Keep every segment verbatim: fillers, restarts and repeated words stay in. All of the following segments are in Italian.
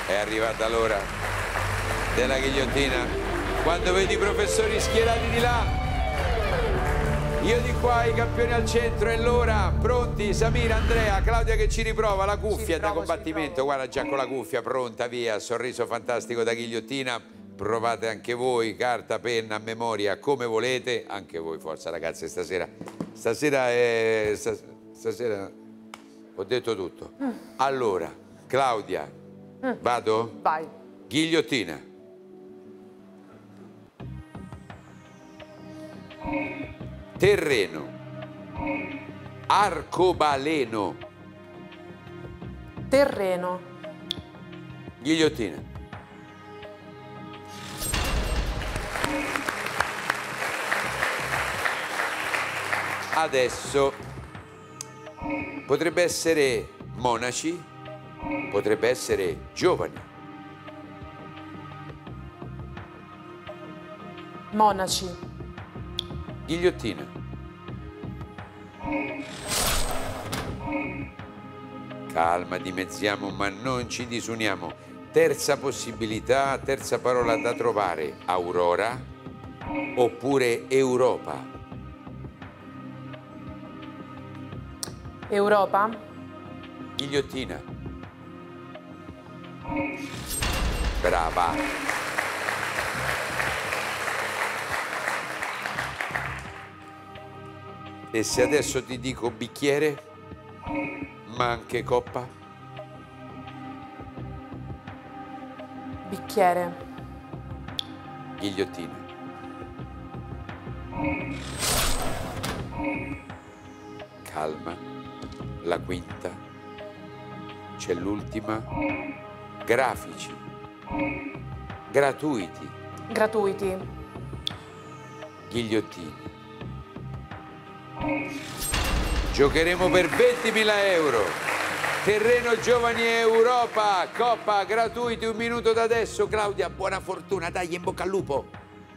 È arrivata l'ora della ghigliottina. Quando vedi i professori schierati di là, io di qua, i campioni al centro, è l'ora. Pronti? Samira, Andrea, Claudia che ci riprova la cuffia da combattimento. Guarda, già con la cuffia pronta, via. Sorriso fantastico da ghigliottina. Provate anche voi, carta, penna, a memoria, come volete. Anche voi, forza ragazzi, stasera. Stasera è... Stasera ho detto tutto. Mm. Allora, Claudia, mm. vado? Vai. Ghigliottina. Terreno. Arcobaleno. Terreno. Ghigliottina. Adesso potrebbe essere monaci, potrebbe essere giovani. Monaci. Ghigliottina. Calma, dimezziamo ma non ci disuniamo. Terza possibilità, terza parola da trovare. Aurora oppure Europa. Europa. Ghigliottina. Brava. E se adesso ti dico bicchiere, ma anche coppa? Bicchiere. Ghigliottina. Calma. La quinta, c'è l'ultima. Grafici. Gratuiti. Gratuiti. Ghigliottini. Giocheremo per ventimila euro. Terreno Giovani Europa, coppa gratuiti, un minuto da adesso. Claudia, buona fortuna, dai, in bocca al lupo.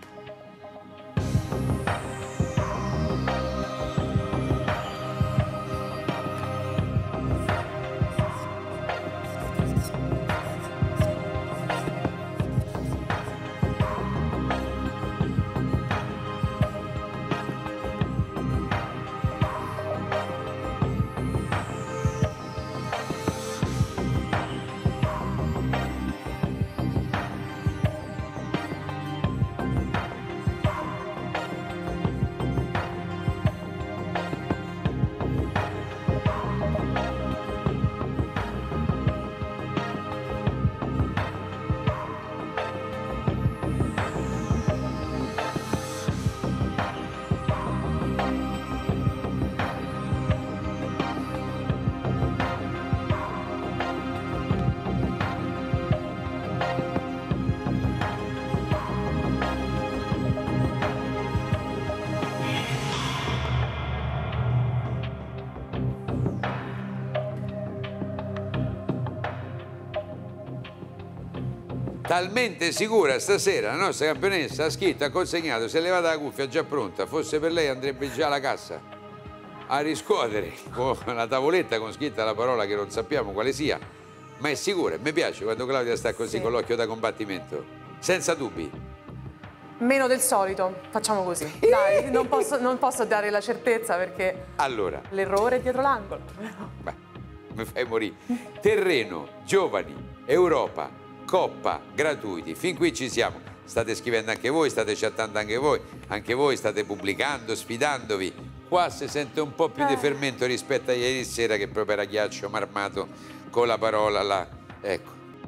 Talmente sicura stasera, la nostra campionessa ha scritto, ha consegnato, si è levata la cuffia già pronta. Fosse per lei andrebbe già alla cassa a riscuotere con la tavoletta con scritta la parola che non sappiamo quale sia, ma è sicura. Mi piace quando Claudia sta così, sì, con l'occhio da combattimento, senza dubbi. Meno del solito, facciamo così. Dai, non posso, non posso dare la certezza perché allora l'errore è dietro l'angolo. Beh, mi fai morire. Terreno, Giovani, Europa, coppa, gratuiti. Fin qui ci siamo. State scrivendo anche voi, state chattando anche voi, anche voi state pubblicando, sfidandovi. Qua si sente un po' più eh. di fermento rispetto a ieri sera che proprio era ghiaccio marmato con la parola là. Ecco.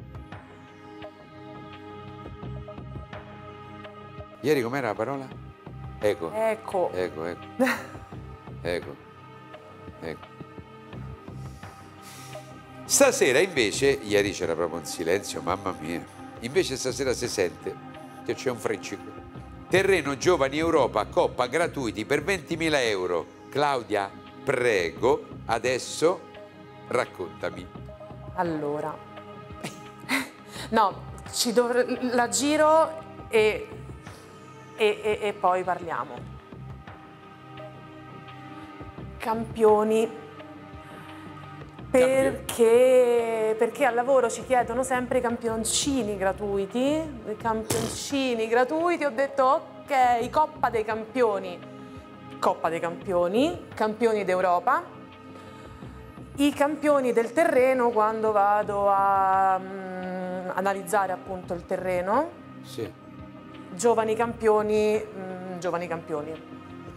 Ieri com'era la parola? Ecco. Ecco. Ecco, ecco. Ecco. Ecco. Stasera invece, ieri c'era proprio un silenzio, mamma mia, invece stasera si sente che c'è un freccico. Terreno Giovani Europa, coppa gratuiti per ventimila euro. Claudia, prego, adesso raccontami. Allora, no, ci dovre... la giro e... E, e, e poi parliamo. Campioni Perché, perché al lavoro ci chiedono sempre i campioncini gratuiti, i campioncini gratuiti, ho detto ok, Coppa dei Campioni, Coppa dei Campioni, campioni d'Europa, i campioni del terreno quando vado a um, analizzare appunto il terreno, sì. Giovani campioni, um, giovani campioni.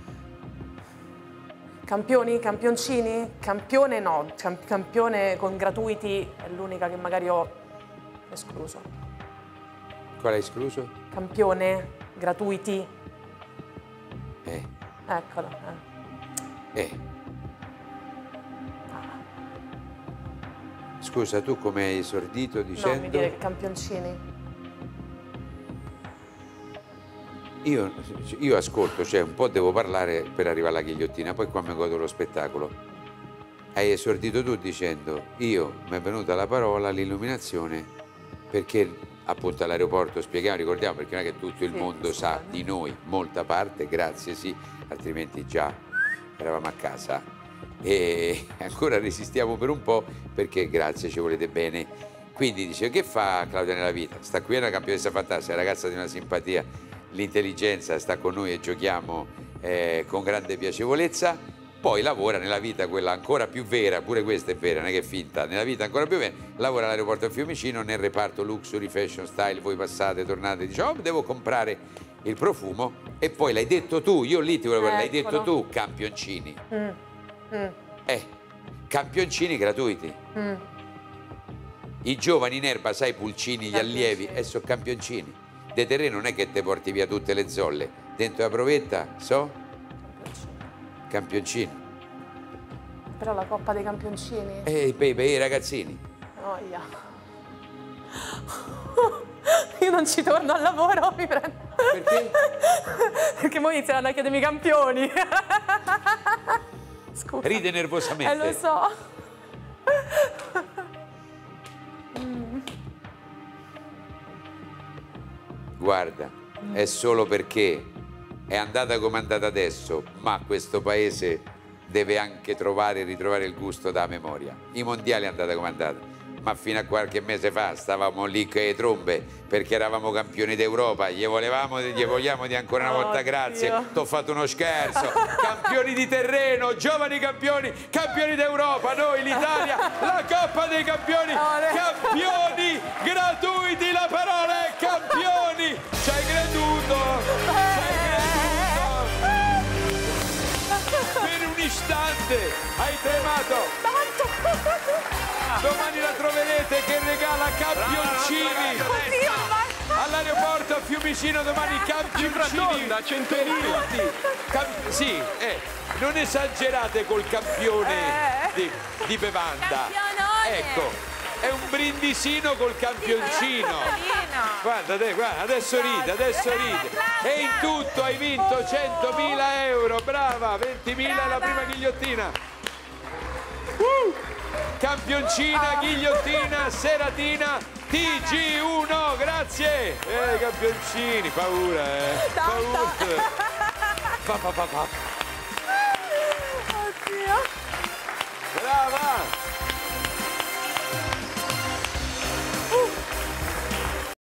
Campioni, campioncini? Campione no, campione con gratuiti è l'unica che magari ho escluso. Qual hai escluso? Campione, gratuiti. Eh. Eccolo. Eh. Eh. Scusa, tu come hai esordito dicendo? No, mi dire che campioncini. Io, io ascolto, cioè un po' devo parlare per arrivare alla ghigliottina, poi qua mi godo lo spettacolo. Hai esordito tu dicendo, io mi è venuta la parola, l'illuminazione, perché appunto all'aeroporto spieghiamo, ricordiamo, perché non è che tutto il Sì, mondo sì, sa sì. di noi, molta parte, grazie sì, altrimenti già eravamo a casa. E ancora resistiamo per un po' perché grazie, ci volete bene. Quindi dice, che fa Claudia nella vita? Sta qui, è una campionessa fantastica, ragazza di una simpatia, l'intelligenza, sta con noi e giochiamo eh, con grande piacevolezza, poi lavora nella vita quella ancora più vera, pure questa è vera, non è che è finta, nella vita ancora più vera, lavora all'aeroporto a Fiumicino nel reparto Luxury Fashion Style, voi passate, tornate, dice oh devo comprare il profumo e poi l'hai detto tu, io lì ti volevo dire, l'hai detto tu, campioncini. Mm. Mm. Eh, campioncini gratuiti. Mm. I giovani in erba, sai, pulcini, gli allievi, e sono campioncini. De terreno non è che te porti via tutte le zolle, dentro la provetta, so? Campioncini. Però la Coppa dei Campioncini? E per i ragazzini. Noia. Io non ci torno al lavoro, mi prendo. Perché? Perché poi inizieranno a chiedermi i campioni. Scusa. Ride nervosamente. Eh, lo so. Guarda, è solo perché è andata come è andata adesso, ma questo paese deve anche trovare e ritrovare il gusto da memoria. I mondiali è andata come è andata, ma fino a qualche mese fa stavamo lì con le trombe perché eravamo campioni d'Europa, gli volevamo, gli vogliamo di ancora una volta Oddio. grazie, t'ho fatto uno scherzo, campioni di terreno, giovani campioni, campioni d'Europa, noi l'Italia, la Coppa dei Campioni, campioni gratuiti, la parola è campioni, ci hai creduto, ci hai creduto, per un istante hai tremato. Domani la troverete che regala campioncini all'aeroporto a Fiumicino, domani campioncini da centomila. Camp sì, eh, non esagerate col campione Eh. di, di bevanda. Campionone. Ecco, è un brindisino col campioncino. Guarda, te, guarda, adesso ride, adesso ride. E in tutto hai vinto centomila euro, brava, ventimila la prima ghigliottina. Uh! Campioncina, ghigliottina, seratina, T G uno, grazie! Eh, campioncini, paura, eh! Paura! Pa, pa, pa, pa. Oddio. Brava!